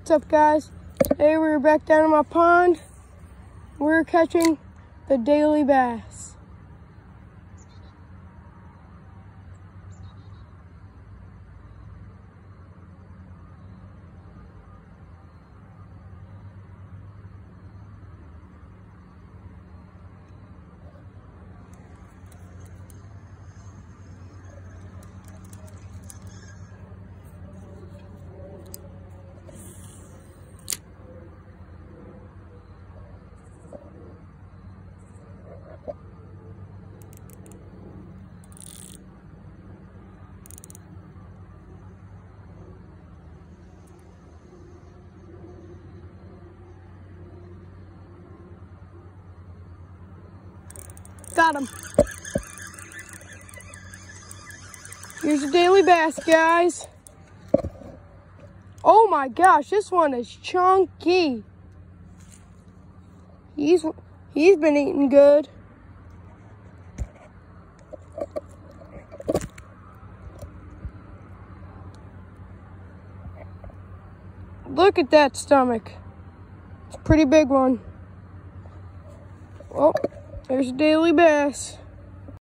What's up, guys? Today we're back down in my pond. We're catching the daily bass. Got him. Here's a daily bass, guys. Oh my gosh, this one is chunky. He's been eating good. Look at that stomach. It's a pretty big one. Well, there's a daily bass.